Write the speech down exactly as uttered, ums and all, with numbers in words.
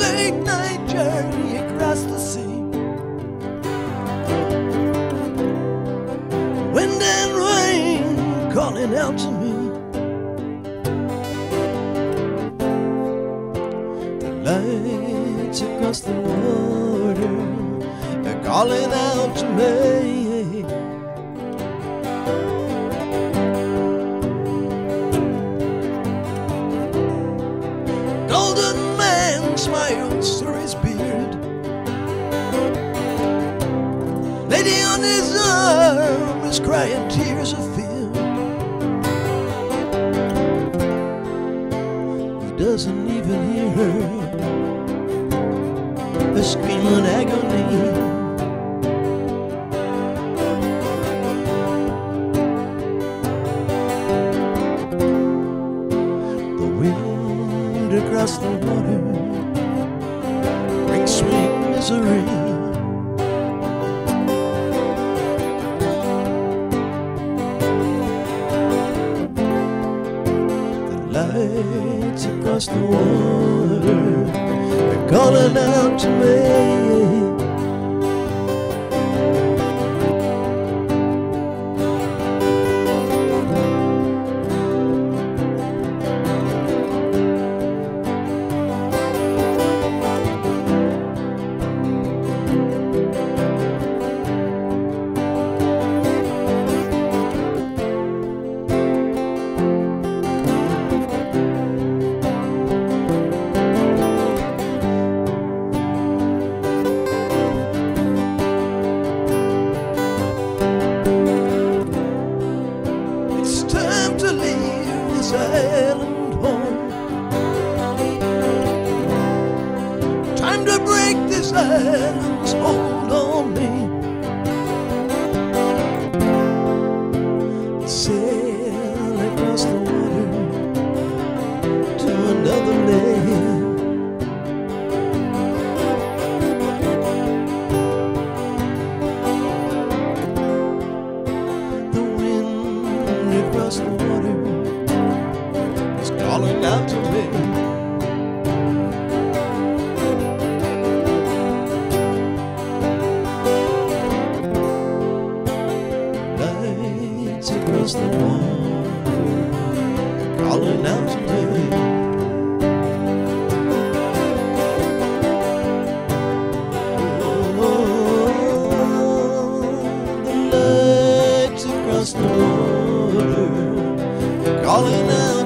late night journey across the sea. Wind and rain calling out to me. The lights across the water are calling out to me. Golden man smiles through his beard. Lady on his arm is crying tears of fear. He doesn't even hear her, a scream in agony. Across the water brings sweet misery. The lights across the water are calling out to me. Island home. Time to break this island's hold on me. Sail across the water to another land. The wind across the water calling out to me. Lights across the water calling out to me. Oh, the lights across the water calling out.